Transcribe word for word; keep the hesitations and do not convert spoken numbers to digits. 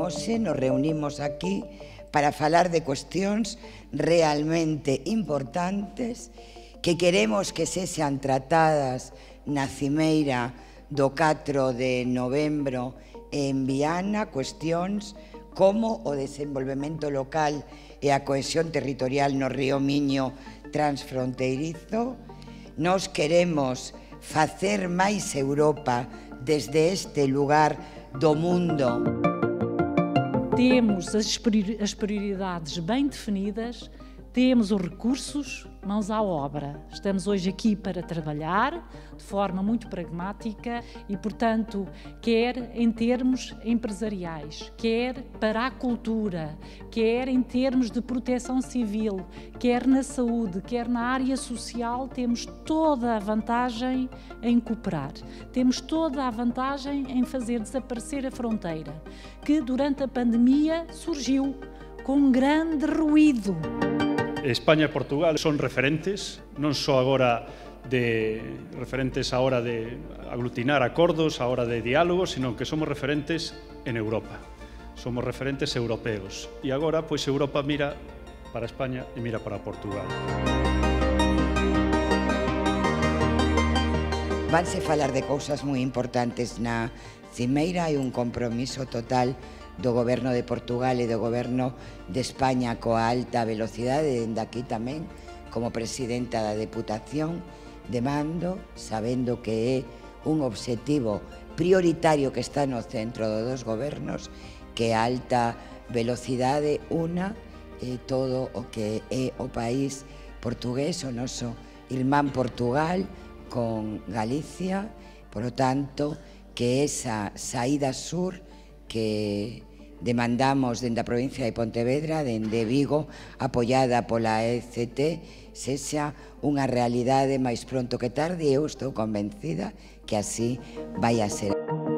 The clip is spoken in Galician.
Hoxe nos reunimos aquí para falar de cuestións realmente importantes que queremos que sexan tratadas na cimeira do catro de novembro en Viana, cuestións como o desenvolvemento local e a cohesión territorial no río Miño transfronteirizo. Nos queremos facer máis Europa desde este lugar do mundo. Temos as prioridades bem definidas, temos os recursos, mãos à obra. Estamos hoje aqui para trabalhar de forma muito pragmática e, portanto, quer em termos empresariais, quer para a cultura, quer em termos de proteção civil, quer na saúde, quer na área social, temos toda a vantagem em cooperar. Temos toda a vantagem em fazer desaparecer a fronteira, que durante a pandemia surgiu com um grande ruído. España e Portugal son referentes, non só agora de referentes a hora de aglutinar acordos, a hora de diálogo, sino que somos referentes en Europa. Somos referentes europeos. E agora, pois, Europa mira para España e mira para Portugal. Vanse falar de cousas moi importantes na cimeira. Hai un compromiso total do Goberno de Portugal e do Goberno de España coa alta velocidade. Dende aquí tamén, como presidenta da Deputación, demando, sabendo que é un obxectivo prioritario que está no centro dos dos gobernos, que a alta velocidade una eh, todo o que é o país portugués, o noso irmán Portugal con Galicia. Por lo tanto, que esa saída sur que demandamos dende a provincia de Pontevedra, dende Vigo, apoiada pola E C T, sexa unha realidade máis pronto que tarde, e eu estou convencida que así vai a ser.